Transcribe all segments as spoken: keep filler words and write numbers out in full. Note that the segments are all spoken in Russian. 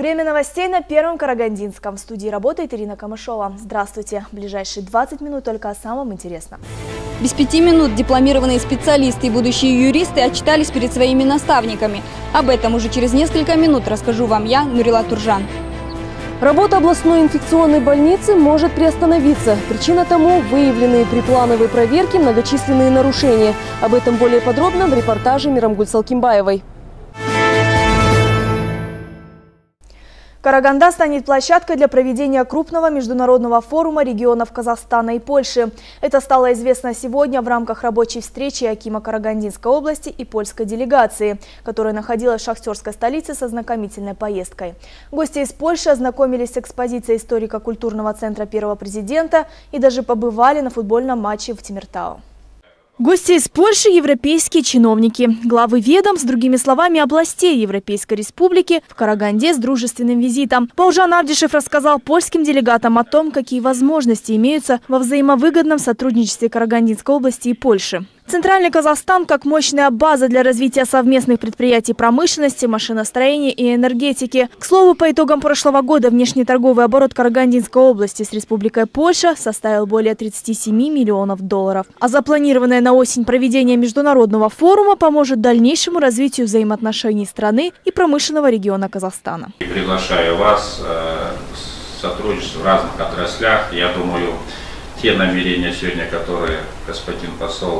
Время новостей на Первом Карагандинском. В студии работает Ирина Камышова. Здравствуйте. В ближайшие двадцать минут только о самом интересном. Без пяти минут дипломированные специалисты и будущие юристы отчитались перед своими наставниками. Об этом уже через несколько минут расскажу вам я, Нурила Туржан. Работа областной инфекционной больницы может приостановиться. Причина тому – выявленные при плановой проверке многочисленные нарушения. Об этом более подробно в репортаже Мирамгуль Салкимбаевой. Караганда станет площадкой для проведения крупного международного форума регионов Казахстана и Польши. Это стало известно сегодня в рамках рабочей встречи акима Карагандинской области и польской делегации, которая находилась в шахтерской столице с ознакомительной поездкой. Гости из Польши ознакомились с экспозицией историко-культурного центра первого президента и даже побывали на футбольном матче в Тимиртау. Гости из Польши – европейские чиновники. Главы ведомств, другими словами, областей Европейской Республики в Караганде с дружественным визитом. Бауджан Абдишев рассказал польским делегатам о том, какие возможности имеются во взаимовыгодном сотрудничестве Карагандинской области и Польши. Центральный Казахстан как мощная база для развития совместных предприятий промышленности, машиностроения и энергетики. К слову, по итогам прошлого года внешнеторговый оборот Карагандинской области с Республикой Польша составил более тридцати семи миллионов долларов. А запланированное на осень проведение международного форума поможет дальнейшему развитию взаимоотношений страны и промышленного региона Казахстана. Приглашаю вас к сотрудничеству в разных отраслях. Я думаю, те намерения сегодня, которые господин посол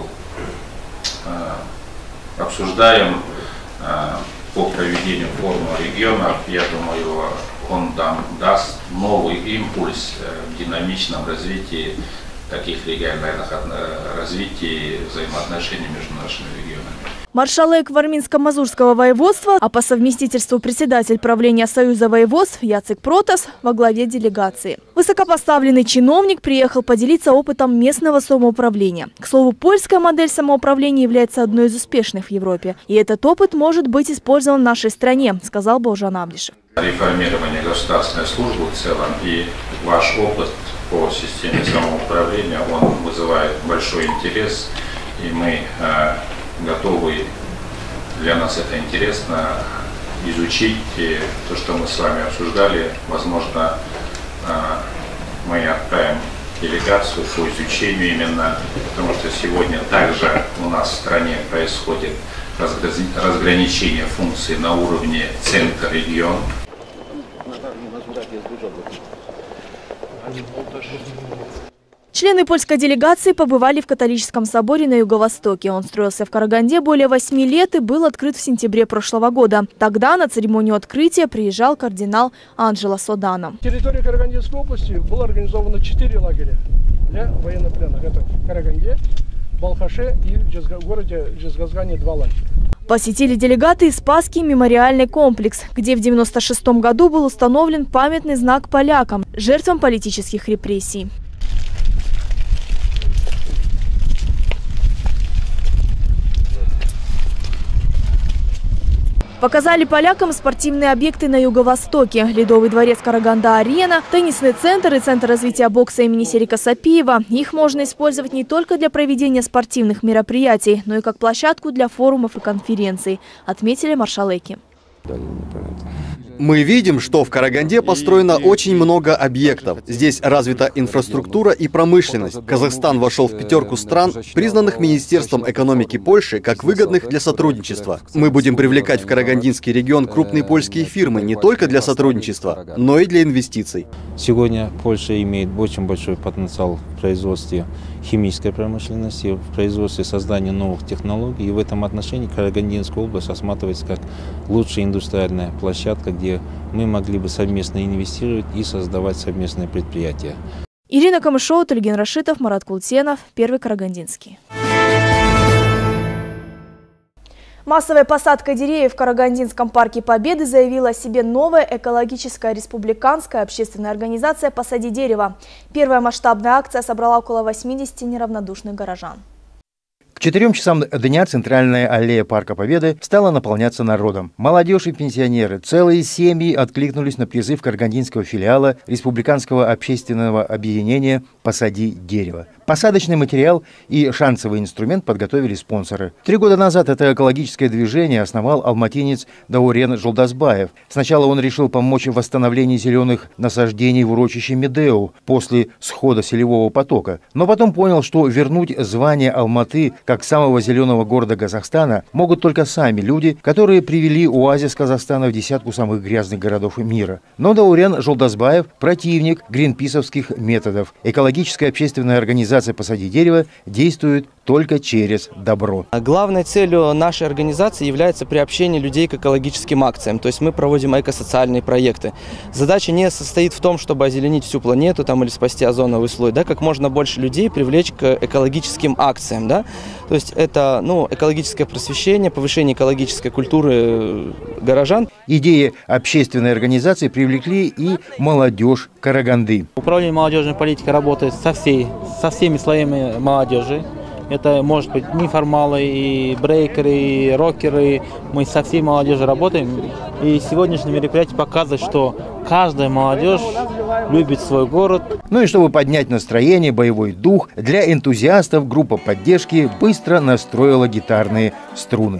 обсуждаем по проведению форума регионов, я думаю, он там даст новый импульс в динамичном развитии таких региональных развитий взаимоотношений между нашими регионами. Маршалек Варминско-Мазурского воеводства, а по совместительству председатель правления Союза воеводств Яцек Протас во главе делегации. Высокопоставленный чиновник приехал поделиться опытом местного самоуправления. К слову, польская модель самоуправления является одной из успешных в Европе. И этот опыт может быть использован в нашей стране, сказал Бауджан Абдишев. Реформирование государственной службы в целом и ваш опыт по системе самоуправления, он вызывает большой интерес, и мы э, готовы, для нас это интересно, изучить то, что мы с вами обсуждали. Возможно, э, мы отправим делегацию по изучению именно, потому что сегодня также у нас в стране происходит разграничение функций на уровне центр-регион. Члены польской делегации побывали в католическом соборе на Юго-Востоке. Он строился в Караганде более восьми лет и был открыт в сентябре прошлого года. Тогда на церемонию открытия приезжал кардинал Анджело Содано. На территории Карагандинской области было организовано четыре лагеря для военнопленных. Это в Караганде, Балхаше и в городе Жезказгане два лагеря. Посетили делегаты и Спасский мемориальный комплекс, где в девяносто шестом году был установлен памятный знак полякам, жертвам политических репрессий. Показали полякам спортивные объекты на Юго-Востоке. Ледовый дворец Караганда-Арена, теннисный центр и центр развития бокса имени Серика Сапиева. Их можно использовать не только для проведения спортивных мероприятий, но и как площадку для форумов и конференций, отметили маршалеки. Мы видим, что в Караганде построено очень много объектов. Здесь развита инфраструктура и промышленность. Казахстан вошел в пятерку стран, признанных Министерством экономики Польши как выгодных для сотрудничества. Мы будем привлекать в Карагандинский регион крупные польские фирмы не только для сотрудничества, но и для инвестиций. Сегодня Польша имеет очень большой потенциал в производстве химической промышленности, в производстве создания новых технологий. И в этом отношении Карагандинская область рассматривается как лучшая индустриальная площадка, где мы могли бы совместно инвестировать и создавать совместные предприятия. Ирина Камышова, Тульген Рашитов, Марат Култенов, Первый Карагандинский. Массовой посадкой деревьев в Карагандинском парке Победы заявила о себе новая экологическая республиканская общественная организация «Посади дерево». Первая масштабная акция собрала около восьмидесяти неравнодушных горожан. К четырем часам дня центральная аллея Парка Победы стала наполняться народом. Молодежь и пенсионеры, целые семьи откликнулись на призыв карагандинского филиала Республиканского общественного объединения «Посади дерево». Посадочный материал и шансовый инструмент подготовили спонсоры. Три года назад это экологическое движение основал алматинец Даурен Жолдасбаев. Сначала он решил помочь в восстановлении зеленых насаждений в урочище Медеу после схода селевого потока. Но потом понял, что вернуть звание Алматы как самого зеленого города Казахстана могут только сами люди, которые привели оазис Казахстана в десятку самых грязных городов мира. Но Даурен Жолдасбаев – противник гринписовских методов. Экологическая общественная организация «Посади дерево» действует только через добро. Главной целью нашей организации является приобщение людей к экологическим акциям. То есть мы проводим экосоциальные проекты. Задача не состоит в том, чтобы озеленить всю планету там, или спасти озоновый слой. Да, как можно больше людей привлечь к экологическим акциям. Да? То есть это ну, экологическое просвещение, повышение экологической культуры горожан. Идеи общественной организации привлекли и молодежь Караганды. Управление молодежной политикой работает со, всей, со всеми слоями молодежи. Это может быть неформалы, и брейкеры, и рокеры. Мы со всей молодежью работаем. И сегодняшнее мероприятие показывает, что каждая молодежь любит свой город. Ну и чтобы поднять настроение, боевой дух, для энтузиастов группа поддержки быстро настроила гитарные струны.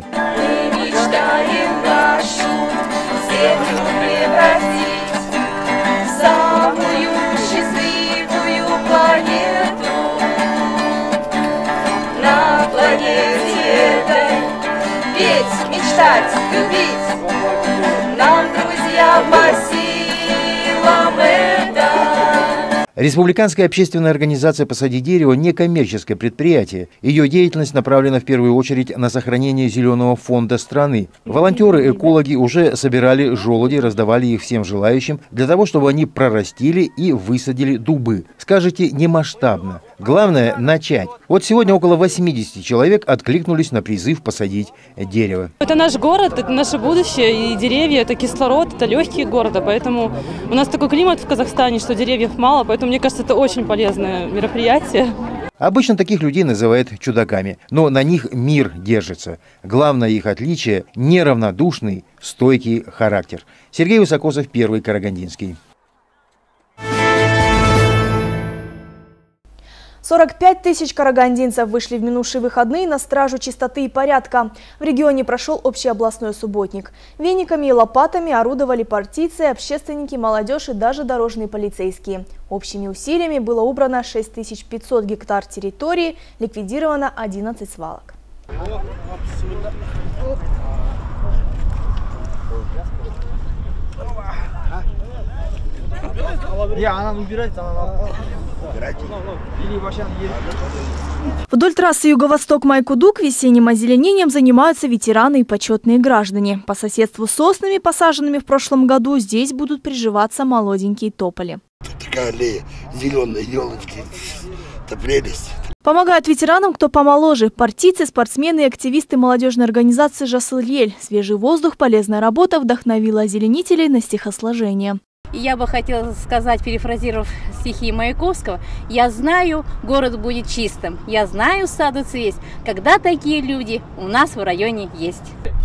Мечтать, любить, нам, друзья, по силам это. Республиканская общественная организация «Посади дерево» – некоммерческое предприятие. Ее деятельность направлена в первую очередь на сохранение зеленого фонда страны. Волонтеры-экологи уже собирали желуди, раздавали их всем желающим, для того, чтобы они прорастили и высадили дубы. Скажете, не масштабно. Главное – начать. Вот сегодня около восьмидесяти человек откликнулись на призыв посадить дерево. Это наш город, это наше будущее, и деревья – это кислород, это легкие города, поэтому у нас такой климат в Казахстане, что деревьев мало, поэтому мне кажется, это очень полезное мероприятие. Обычно таких людей называют чудаками, но на них мир держится. Главное их отличие – неравнодушный, стойкий характер. Сергей Высокосов, Первый Карагандинский. сорок пять тысяч карагандинцев вышли в минувшие выходные на стражу чистоты и порядка. В регионе прошел общеобластной субботник. Вениками и лопатами орудовали партийцы, общественники, молодежь и даже дорожные полицейские. Общими усилиями было убрано шесть тысяч пятьсот гектар территории, ликвидировано одиннадцать свалок. Вдоль трассы Юго-Восток-Майкудук весенним озеленением занимаются ветераны и почетные граждане. По соседству с соснами, посаженными в прошлом году, здесь будут приживаться молоденькие тополи. Такая аллея, зеленые елочки, это прелесть. Помогают ветеранам, кто помоложе. Партийцы, спортсмены и активисты молодежной организации «Жасыл-Ель». Свежий воздух, полезная работа вдохновила озеленителей на стихосложение. Я бы хотела сказать, перефразировав стихи Маяковского: «Я знаю, город будет чистым, я знаю, саду цвесть, когда такие люди у нас в районе есть».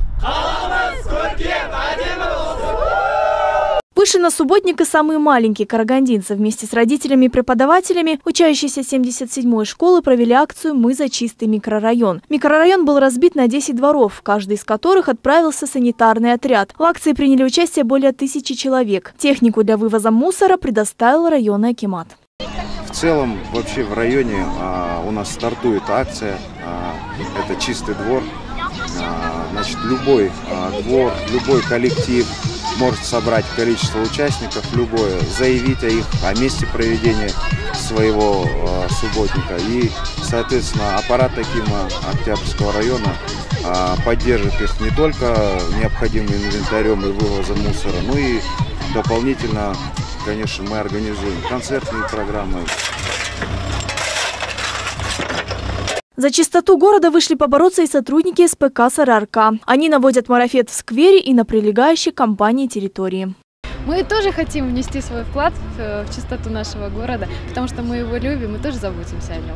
Вышли на субботник и самые маленькие карагандинцы. Вместе с родителями и преподавателями учащиеся семьдесят седьмой школы провели акцию «Мы за чистый микрорайон». Микрорайон был разбит на десять дворов, в каждый из которых отправился санитарный отряд. В акции приняли участие более тысячи человек. Технику для вывоза мусора предоставил районный акимат. В целом, вообще в районе а, у нас стартует акция а, «Это чистый двор». А, значит, любой а, двор, любой коллектив может собрать количество участников, любое, заявить о их, о месте проведения своего э, субботника. И, соответственно, аппарат акима Октябрьского района э, поддержит их не только необходимым инвентарем и вывозом мусора, но и дополнительно, конечно, мы организуем концертные программы. За чистоту города вышли побороться и сотрудники эс пэ ка «Сарыарка». Они наводят марафет в сквере и на прилегающей компании территории. Мы тоже хотим внести свой вклад в чистоту нашего города, потому что мы его любим и тоже заботимся о нем.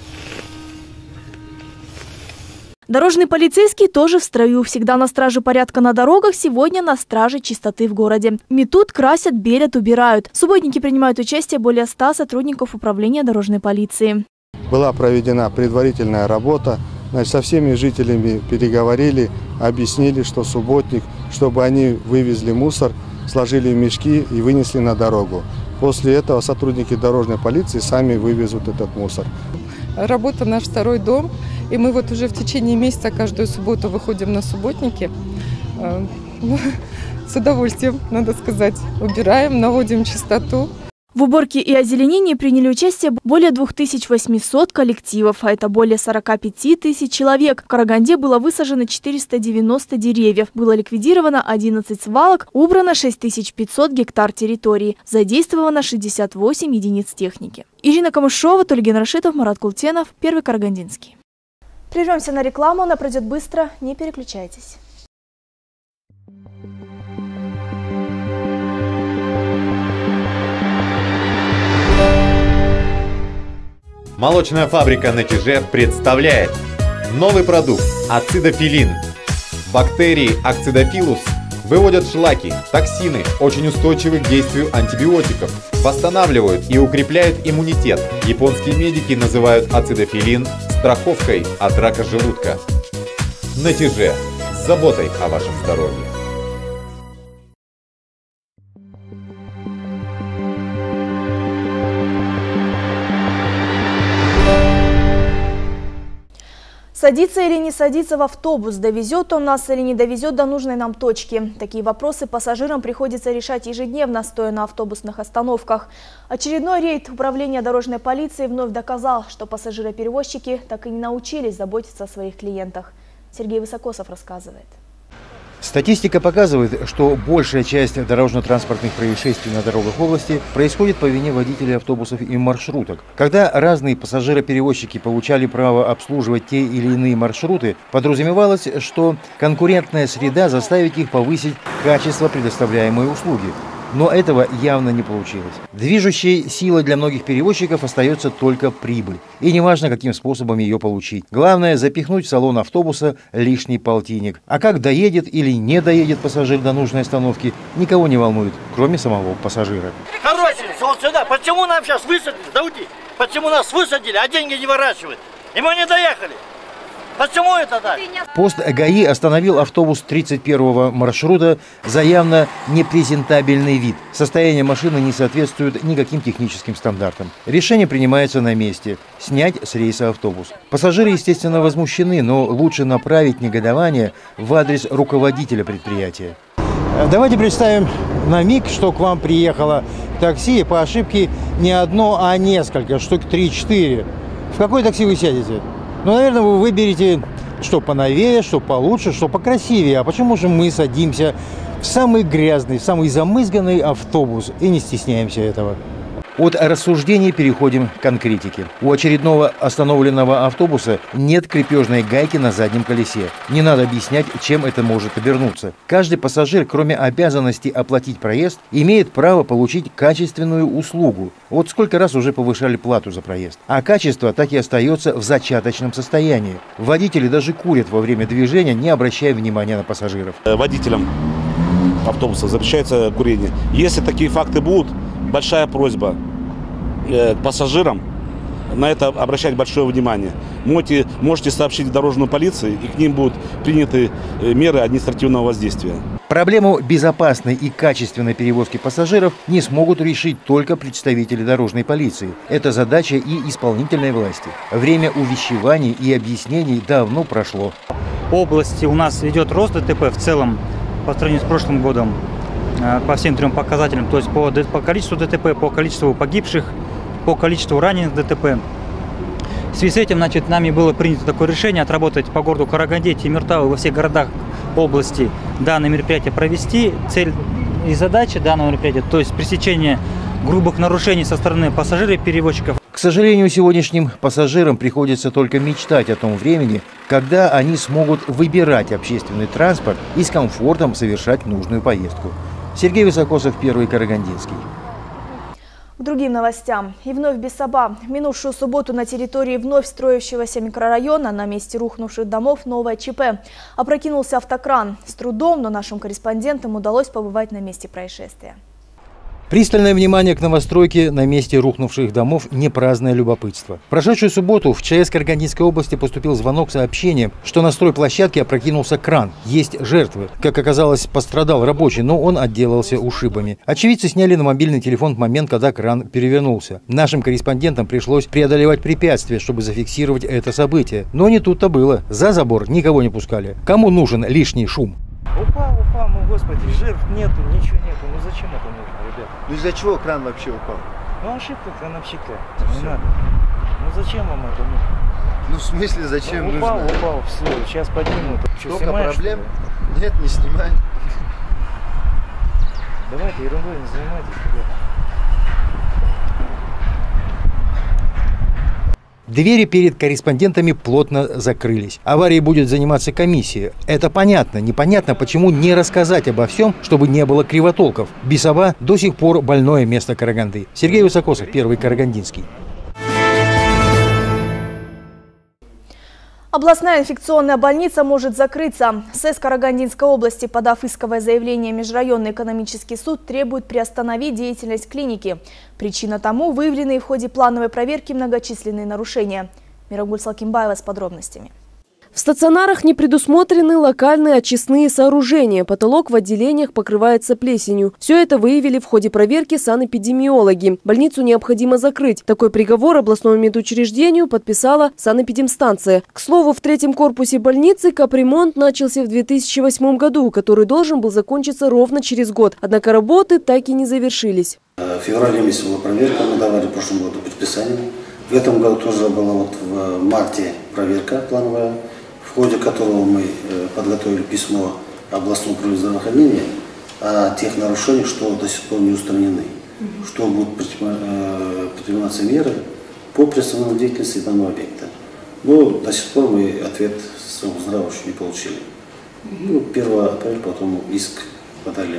Дорожные полицейские тоже в строю. Всегда на страже порядка на дорогах, сегодня на страже чистоты в городе. Метут, красят, белят, убирают. В субботнике принимают участие более ста сотрудников управления дорожной полиции. Была проведена предварительная работа. Значит, со всеми жителями переговорили, объяснили, что субботник, чтобы они вывезли мусор, сложили в мешки и вынесли на дорогу. После этого сотрудники дорожной полиции сами вывезут этот мусор. Работа наш второй дом, и мы вот уже в течение месяца каждую субботу выходим на субботники. С удовольствием, надо сказать, убираем, наводим чистоту. В уборке и озеленении приняли участие более двух тысяч восьмисот коллективов, а это более сорока пяти тысяч человек. В Караганде было высажено четыреста девяносто деревьев, было ликвидировано одиннадцать свалок, убрано шесть тысяч пятьсот гектар территории, задействовано шестьдесят восемь единиц техники. Ирина Камышова, Тульген Рашитов, Марат Култенов, Первый Карагандинский. Прервемся на рекламу, она пройдет быстро, не переключайтесь. Молочная фабрика «Натиже» представляет новый продукт ацидофилин. Бактерии акцидофилус выводят шлаки, токсины, очень устойчивы к действию антибиотиков, восстанавливают и укрепляют иммунитет. Японские медики называют ацидофилин страховкой от рака желудка. «Натиже» с заботой о вашем здоровье. Садиться или не садиться в автобус, довезет он нас или не довезет до нужной нам точки. Такие вопросы пассажирам приходится решать ежедневно, стоя на автобусных остановках. Очередной рейд управления дорожной полиции вновь доказал, что пассажиры-перевозчики так и не научились заботиться о своих клиентах. Сергей Высокосов рассказывает. Статистика показывает, что большая часть дорожно-транспортных происшествий на дорогах области происходит по вине водителей автобусов и маршруток. Когда разные пассажиры-перевозчики получали право обслуживать те или иные маршруты, подразумевалось, что конкурентная среда заставит их повысить качество предоставляемой услуги. Но этого явно не получилось. Движущей силой для многих перевозчиков остается только прибыль. И неважно, каким способом ее получить. Главное – запихнуть в салон автобуса лишний полтинник. А как доедет или не доедет пассажир до нужной остановки, никого не волнует, кроме самого пассажира. Короче, вот сюда. Почему нам сейчас высадили? Дауди, почему нас высадили, а деньги не выращивают? И мы не доехали. Почему это так? Пост ГАИ остановил автобус тридцать первого маршрута за явно непрезентабельный вид. Состояние машины не соответствует никаким техническим стандартам. Решение принимается на месте – снять с рейса автобус. Пассажиры, естественно, возмущены, но лучше направить негодование в адрес руководителя предприятия. Давайте представим на миг, что к вам приехало такси, и по ошибке не одно, а несколько, штук три-четыре. В какое такси вы сядете? Ну, наверное, вы выберете, что поновее, что получше, что покрасивее. А почему же мы садимся в самый грязный, в самый замызганный автобус и не стесняемся этого? От рассуждений переходим к конкретике. У очередного остановленного автобуса нет крепежной гайки на заднем колесе. Не надо объяснять, чем это может обернуться. Каждый пассажир, кроме обязанности оплатить проезд, имеет право получить качественную услугу. Вот сколько раз уже повышали плату за проезд. А качество так и остается в зачаточном состоянии. Водители даже курят во время движения, не обращая внимания на пассажиров. Водителям автобуса запрещается курение. Если такие факты будут, большая просьба к пассажирам на это обращать большое внимание. Можете, можете сообщить в дорожную полицию, и к ним будут приняты меры административного воздействия. Проблему безопасной и качественной перевозки пассажиров не смогут решить только представители дорожной полиции. Это задача и исполнительной власти. Время увещеваний и объяснений давно прошло. В области у нас идет рост ДТП в целом по сравнению с прошлым годом. По всем трем показателям, то есть по, по количеству ДТП, по количеству погибших, по количеству раненых ДТП. В связи с этим, значит, нами было принято такое решение отработать по городу Караганде, Темиртау и во всех городах области данное мероприятие провести. Цель и задача данного мероприятия, то есть пресечение грубых нарушений со стороны пассажиров и перевозчиков. К сожалению, сегодняшним пассажирам приходится только мечтать о том времени, когда они смогут выбирать общественный транспорт и с комфортом совершать нужную поездку. Сергей Высокосов, Первый Карагандинский. К другим новостям. И вновь без соба. В минувшую субботу на территории вновь строящегося микрорайона на месте рухнувших домов новое ЧП. Опрокинулся автокран. С трудом, но нашим корреспондентам удалось побывать на месте происшествия. Пристальное внимание к новостройке на месте рухнувших домов – не праздное любопытство. В прошедшую субботу в ЧС Карагандинской области поступил звонок с сообщением, что на стройплощадке опрокинулся кран. Есть жертвы. Как оказалось, пострадал рабочий, но он отделался ушибами. Очевидцы сняли на мобильный телефон момент, когда кран перевернулся. Нашим корреспондентам пришлось преодолевать препятствия, чтобы зафиксировать это событие. Но не тут-то было. За забор никого не пускали. Кому нужен лишний шум? Упал, упал, ну господи, жертв нету, ничего нету. Ну зачем это нужно, ребят? Ну из-за чего кран вообще упал? Ну ошибка крановщика, не надо. Ну зачем вам это нужно? Ну в смысле зачем ну, упал, нужно? Упал, упал, все, сейчас поднимут. Что, Сколько проблем? Что? Нет, не снимай. Давайте ерундой не занимайтесь, ребят. Двери перед корреспондентами плотно закрылись. Аварией будет заниматься комиссия. Это понятно. Непонятно, почему не рассказать обо всем, чтобы не было кривотолков. Бесова до сих пор больное место Караганды. Сергей Высокосов, Первый Карагандинский. Областная инфекционная больница может закрыться. СЭС Карагандинской области, подав исковое заявление, Межрайонный экономический суд требует приостановить деятельность клиники. Причина тому – выявленные в ходе плановой проверки многочисленные нарушения. Мирагуль Салкимбаева с подробностями. В стационарах не предусмотрены локальные очистные сооружения. Потолок в отделениях покрывается плесенью. Все это выявили в ходе проверки санэпидемиологи. Больницу необходимо закрыть. Такой приговор областному медучреждению подписала санэпидемстанция. К слову, в третьем корпусе больницы капремонт начался в две тысячи восьмом году, который должен был закончиться ровно через год. Однако работы так и не завершились. В феврале месяце была проверка, мы давали в прошлом году предписание. В этом году тоже была вот в марте проверка плановая, в ходе которого мы подготовили письмо областному управлению здравоохранения о тех нарушениях, что до сих пор не устранены, угу. что будут предприниматься меры по приостановлению деятельности данного объекта. Но до сих пор мы ответ своего здравия еще не получили. Ну, первого апреля потом иск подали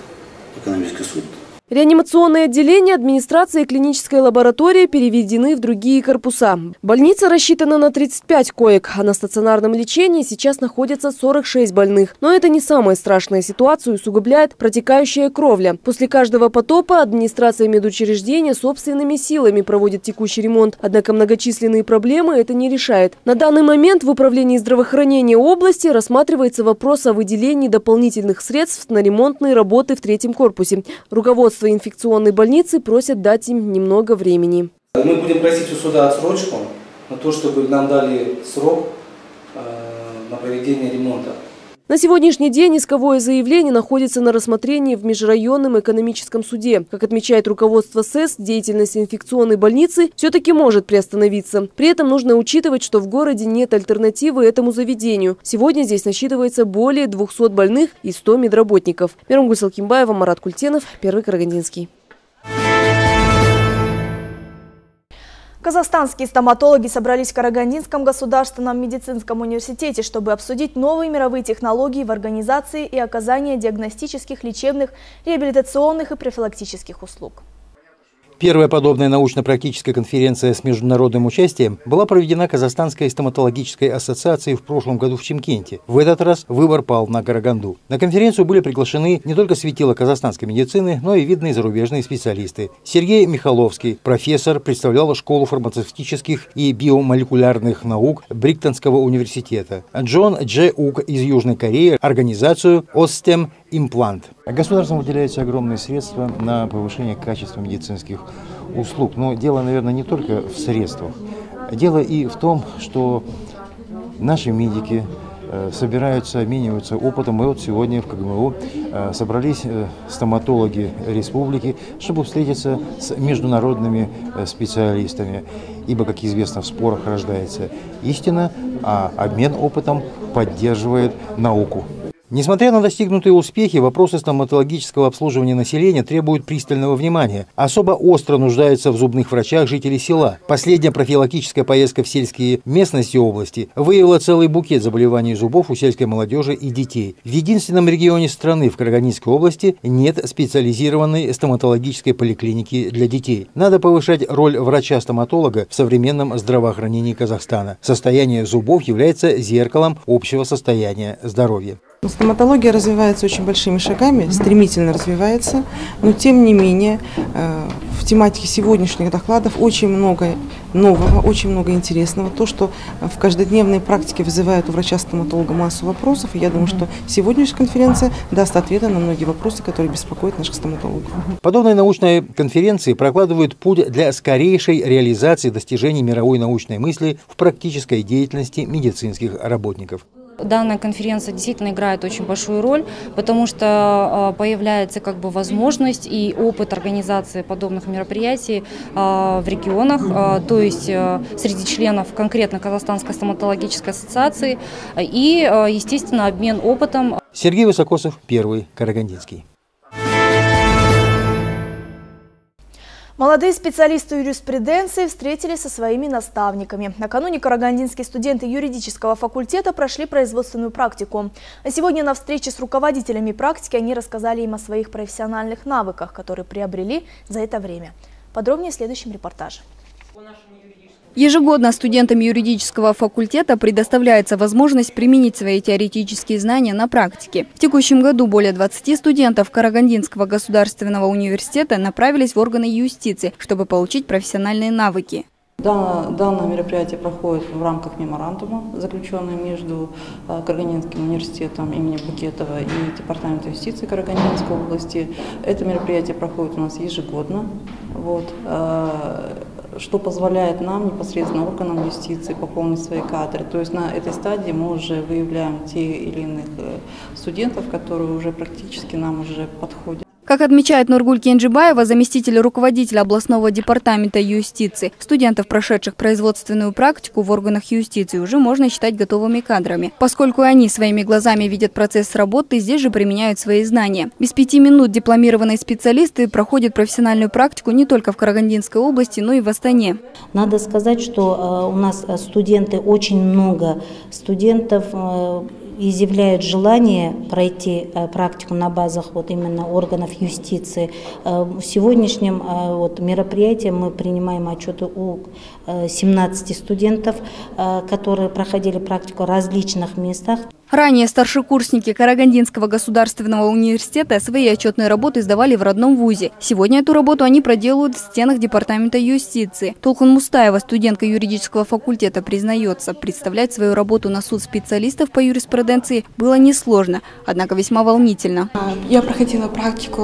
в экономический суд. Реанимационные отделения, администрация и клиническая лаборатория переведены в другие корпуса. Больница рассчитана на тридцать пять коек, а на стационарном лечении сейчас находятся сорок шесть больных. Но это не самая страшная ситуация, усугубляет протекающая кровля. После каждого потопа администрация медучреждения собственными силами проводит текущий ремонт. Однако многочисленные проблемы это не решает. На данный момент в Управлении здравоохранения области рассматривается вопрос о выделении дополнительных средств на ремонтные работы в третьем корпусе. Руководство инфекционной больницы просят дать им немного времени. Мы будем просить у суда отсрочку на то, чтобы нам дали срок э, на проведение ремонта. На сегодняшний день исковое заявление находится на рассмотрении в Межрайонном экономическом суде. Как отмечает руководство СЭС, деятельность инфекционной больницы все-таки может приостановиться. При этом нужно учитывать, что в городе нет альтернативы этому заведению. Сегодня здесь насчитывается более двухсот больных и ста медработников. Мирагуль Салкимбаева, Марат Культенов, Первый Карагандинский. Казахстанские стоматологи собрались в Карагандинском государственном медицинском университете, чтобы обсудить новые мировые технологии в организации и оказании диагностических, лечебных, реабилитационных и профилактических услуг. Первая подобная научно-практическая конференция с международным участием была проведена Казахстанской стоматологической ассоциацией в прошлом году в Чимкенте. В этот раз выбор пал на Караганду. На конференцию были приглашены не только светила казахстанской медицины, но и видные зарубежные специалисты. Сергей Михаловский, профессор, представлял школу фармацевтических и биомолекулярных наук Бриктонского университета. Джон Дже Ук из Южной Кореи, организацию Остем Имплант. Государством выделяются огромные средства на повышение качества медицинских услуг. Но дело, наверное, не только в средствах. Дело и в том, что наши медики собираются, обмениваются опытом. И вот сегодня в КГМУ собрались стоматологи республики, чтобы встретиться с международными специалистами. Ибо, как известно, в спорах рождается истина, а обмен опытом поддерживает науку. Несмотря на достигнутые успехи, вопросы стоматологического обслуживания населения требуют пристального внимания. Особо остро нуждаются в зубных врачах жители села. Последняя профилактическая поездка в сельские местности области выявила целый букет заболеваний зубов у сельской молодежи и детей. В единственном регионе страны, в Карагандинской области, нет специализированной стоматологической поликлиники для детей. Надо повышать роль врача-стоматолога в современном здравоохранении Казахстана. Состояние зубов является зеркалом общего состояния здоровья. Стоматология развивается очень большими шагами, стремительно развивается, но тем не менее в тематике сегодняшних докладов очень много нового, очень много интересного. То, что в каждодневной практике вызывает у врача-стоматолога массу вопросов. И я думаю, что сегодняшняя конференция даст ответы на многие вопросы, которые беспокоят наших стоматологов. Подобные научные конференции прокладывают путь для скорейшей реализации достижений мировой научной мысли в практической деятельности медицинских работников. Данная конференция действительно играет очень большую роль, потому что появляется как бы возможность и опыт организации подобных мероприятий в регионах, то есть среди членов конкретно Казахстанской стоматологической ассоциации и, естественно, обмен опытом. Сергей Высокосов, Первый Карагандинский. Молодые специалисты юриспруденции встретились со своими наставниками. Накануне карагандинские студенты юридического факультета прошли производственную практику. А сегодня на встрече с руководителями практики они рассказали им о своих профессиональных навыках, которые приобрели за это время. Подробнее в следующем репортаже. Ежегодно студентам юридического факультета предоставляется возможность применить свои теоретические знания на практике. В текущем году более двадцати студентов Карагандинского государственного университета направились в органы юстиции, чтобы получить профессиональные навыки. Данное мероприятие проходит в рамках меморандума, заключенного между Карагандинским университетом имени Букетова и Департаментом юстиции Карагандинской области. Это мероприятие проходит у нас ежегодно. Вот. Что позволяет нам, непосредственно органам юстиции, пополнить свои кадры. То есть на этой стадии мы уже выявляем те или иных студентов, которые уже практически нам уже подходят. Как отмечает Нургуль Кенджибаева, заместитель руководителя областного департамента юстиции, студентов, прошедших производственную практику в органах юстиции, уже можно считать готовыми кадрами. Поскольку они своими глазами видят процесс работы, здесь же применяют свои знания. Без пяти минут дипломированные специалисты проходят профессиональную практику не только в Карагандинской области, но и в Астане. Надо сказать, что у нас студенты, очень много студентов изъявляют желание пройти практику на базах вот именно органов юстиции. В сегодняшнем вот мероприятии мы принимаем отчеты у семнадцати студентов, которые проходили практику в различных местах. Ранее старшекурсники Карагандинского государственного университета свои отчетные работы сдавали в родном вузе. Сегодня эту работу они проделывают в стенах департамента юстиции. Толкун Мустаева, студентка юридического факультета, признается, представлять свою работу на суд специалистов по юриспруденции было несложно, однако весьма волнительно. Я проходила практику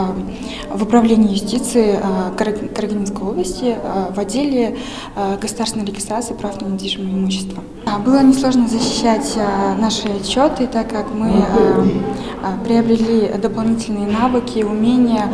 в управлении юстиции Карагандинской области в отделе государственной регистрации прав на недвижимое имущество. Было несложно защищать наши отчеты, так как мы приобрели дополнительные навыки, умения.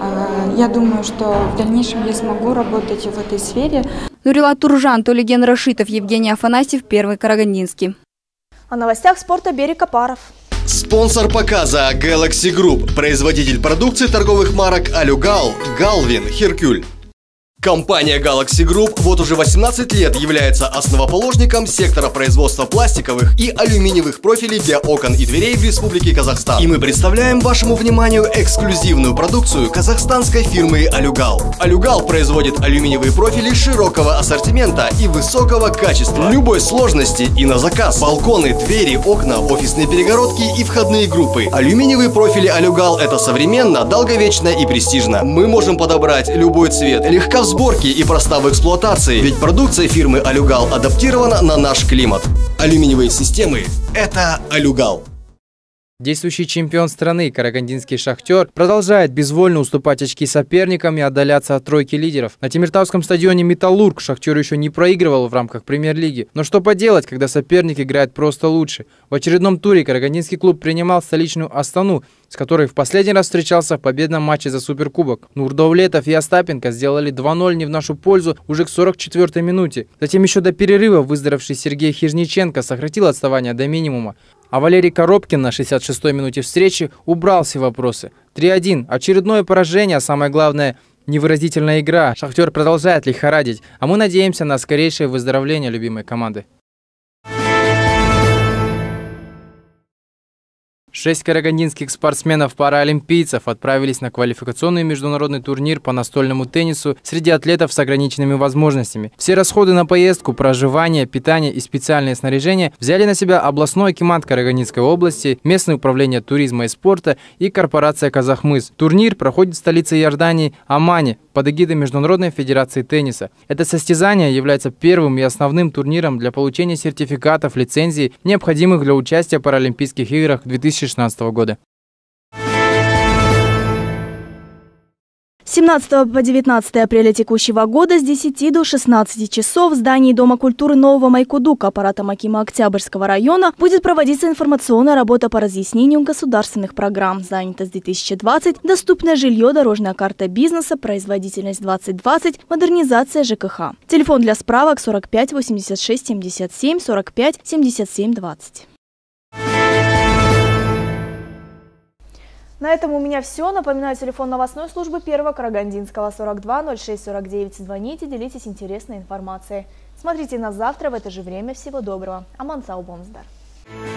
Я думаю, что в дальнейшем я смогу работать в этой сфере. Нурила Туржан, Толиген Рашитов, Евгений Афанасьев, Первый Карагандинский. О новостях спорта Берег Апаров. Спонсор показа Galaxy Group, производитель продукции торговых марок Алюгал, Галвин, Херкюль. Компания Galaxy Group вот уже восемнадцать лет является основоположником сектора производства пластиковых и алюминиевых профилей для окон и дверей в Республике Казахстан. И мы представляем вашему вниманию эксклюзивную продукцию казахстанской фирмы Алюгал. Алюгал производит алюминиевые профили широкого ассортимента и высокого качества, любой сложности и на заказ. Балконы, двери, окна, офисные перегородки и входные группы. Алюминиевые профили Алюгал — это современно, долговечно и престижно. Мы можем подобрать любой цвет, легко в сборке и проста в эксплуатации, ведь продукция фирмы Алюгал адаптирована на наш климат. Алюминиевые системы – это Алюгал. Действующий чемпион страны карагандинский «Шахтер» продолжает безвольно уступать очки соперникам и отдаляться от тройки лидеров. На Темиртауском стадионе «Металлург» «Шахтер» еще не проигрывал в рамках премьер-лиги. Но что поделать, когда соперник играет просто лучше. В очередном туре карагандинский клуб принимал столичную «Астану», с которой в последний раз встречался в победном матче за Суперкубок. Нурдовлетов и Остапенко сделали два ноль не в нашу пользу уже к сорок четвёртой минуте. Затем еще до перерыва выздоровевший Сергей Хижниченко сократил отставание до минимума. А Валерий Коробкин на шестьдесят шестой минуте встречи убрал все вопросы. три один. Очередное поражение, а самое главное – невыразительная игра. «Шахтер» продолжает лихорадить, а мы надеемся на скорейшее выздоровление любимой команды. Шесть карагандинских спортсменов-паралимпийцев отправились на квалификационный международный турнир по настольному теннису среди атлетов с ограниченными возможностями. Все расходы на поездку, проживание, питание и специальное снаряжение взяли на себя областной акимат Карагандинской области, местное управление туризма и спорта и корпорация «Казахмыс». Турнир проходит в столице Иордании Омане под эгидой Международной федерации тенниса. Это состязание является первым и основным турниром для получения сертификатов, лицензий, необходимых для участия в Паралимпийских играх две тысячи шестнадцатого года. С семнадцатого по девятнадцатое апреля текущего года с десяти до шестнадцати часов в здании Дома культуры Нового Майкудука аппаратом акима Октябрьского района будет проводиться информационная работа по разъяснению государственных программ «Занятость две тысячи двадцать», «Доступное жилье», «Дорожная карта бизнеса», «Производительность двадцать двадцать», «Модернизация ЖКХ». Телефон для справок сорок пять восемьдесят шесть семьдесят семь сорок пять семьдесят семь двадцать. На этом у меня все. Напоминаю, телефон новостной службы Первого Карагандинского сорок два ноль шесть сорок девять. Звоните, делитесь интересной информацией. Смотрите нас завтра в это же время. Всего доброго. Аман сау бомздар.